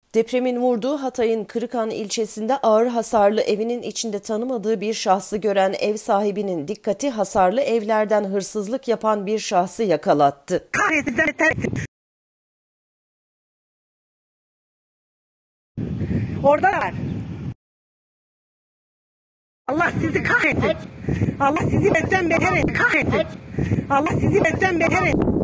Depremin vurduğu Hatay'ın Kırıkhan ilçesinde ağır hasarlı evinin içinde tanımadığı bir şahsı gören ev sahibinin dikkati hasarlı evlerden hırsızlık yapan bir şahsı yakalattı. Orada var. Allah sizi kahretsin. Allah sizi betten beter etsin. Kahretsin. Allah sizi betten beter etsin.